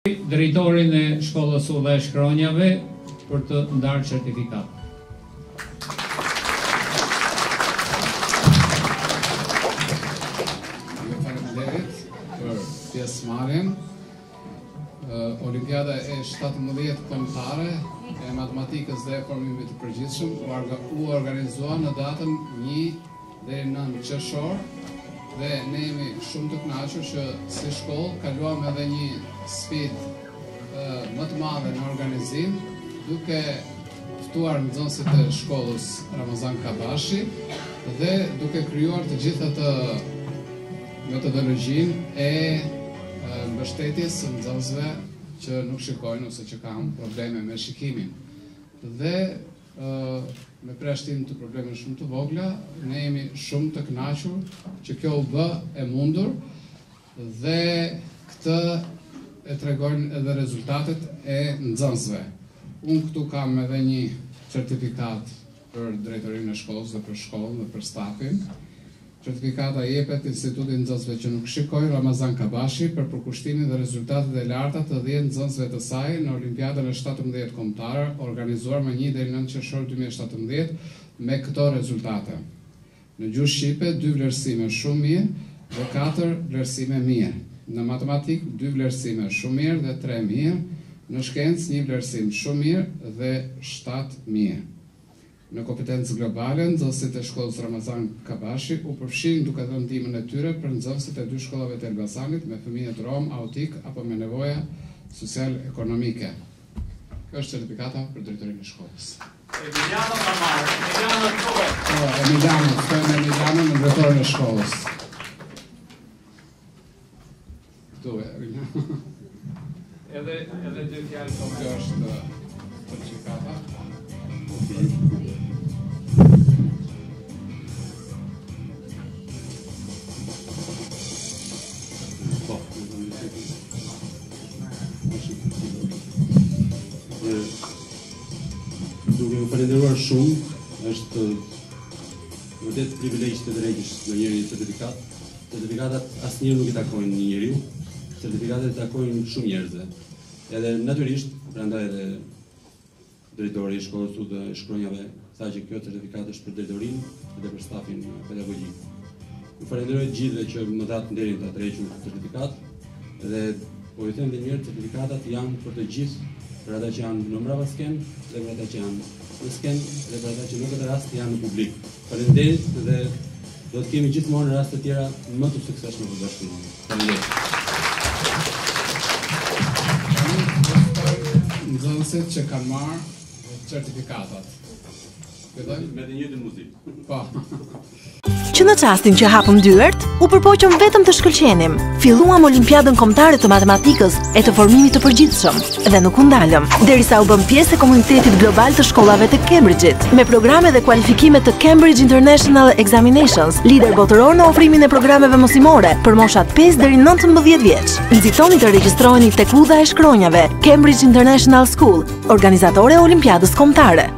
Drejtorin e shkollës Ulla e Shkronjave për të ndarë certifikat. Ju faleminderit për pjesëmarrjen. Olimpiada e 17 kombëtare e matematikës dhe formimit të përgjithshëm u organizua në datën 1 deri në 9 qershor dhe ne jemi shumë të kënaqur që si shkollë kaluam edhe një sfidë më të madhe në organizim, duke ftuar nxënësit e shkollës Ramazan Kabashi dhe duke krijuar të gjithë atë metodologjinë e mbështetjes së nxënësve që nuk shikojnë ose që kanë probleme me shikimin. Dhe me përjashtim të problemeve shumë të vogla, ne jemi shumë të kënaqur që kjo u bë e mundur dhe këtë e tregojnë edhe rezultatet e nxënësve. Unë këtu kam edhe një certifikat për drejtorinë e shkollës dhe për shkollën dhe për stafin. Certifikata jepet Institutit Nxënësve që nuk shikojnë Ramazan Kabashi për përkushtimin dhe rezultatet e larta të 10 nxënësve të saj në Olimpiadën e 17 kombëtare, organizuar më 1 deri në 9 qershor 2017 me këto rezultate. Në gjuhë shqipe 2 vlerësime shumë mirë dhe 4 vlerësime mirë. Në matematik 2 vlerësime shumë mirë dhe 3 mirë. Në shkencë 1 vlerësim shumë mirë dhe 7 mirë. Në kompetencë globale, nxënësit e shkollës Ramazan Kabashi u përfshin duke dhënë ndihmën e tyre për nxënësit e 2 shkollave të Elbasanit me fëmijë të rom, autik apo me nevoja social-ekonomike. Kjo është certifikata për drejtorinë e shkollës. Emiliano ka marrë, Emiliano tuaj. Emiliano në drejtorin e shkollës. Këtu e, Emiliano. Edhe 2 fjalë po. Kjo është certifikata. Duke u falenderuar shumë, është vërtet privilegj të drejtësh në njëri certifikat. Certifikatat asnjëherë nuk i takojnë një njeriu, certifikatat i takojnë shumë njerëzve. Edhe natyrisht, prandaj edhe drejtori i shkollës Ulla e Shkronjave tha që kjo certifikat është për drejtorinë dhe për stafin pedagogjik. Ju falenderoj gjithëve që më dhatë nderin ta tërhequr certifikat dhe po ju them edhe një herë, certifikatat janë për të gjithë, për ata që janë në mbrapa sken dhe për ata që janë në sken dhe për ata që në këtë rast janë në publik. Faleminderit dhe do të kemi gjithmonë raste të tjera më të suksesshme për bashkëpunim. Faleminderit. Nxënësit që kanë marrë certifikatat. Me të njëjtën muzikë. Po. Që në çastin që hapëm dyert, u përpoqëm vetëm të shkëlqenim. Filluam Olimpiadën Kombëtare të Matematikës e të Formimit të Përgjithshëm dhe nuk u ndalëm, derisa u bëm pjesë e komunitetit global të shkollave të Cambridge-it, me programe dhe kualifikime të Cambridge International Examinations, lider botëror në ofrimin e programeve mësimore për moshat 5 deri 19 vjeç. Nxitoni të regjistroheni tek Ulla e Shkronjave, Cambridge International School, organizatore e Olimpiadës Kombëtare.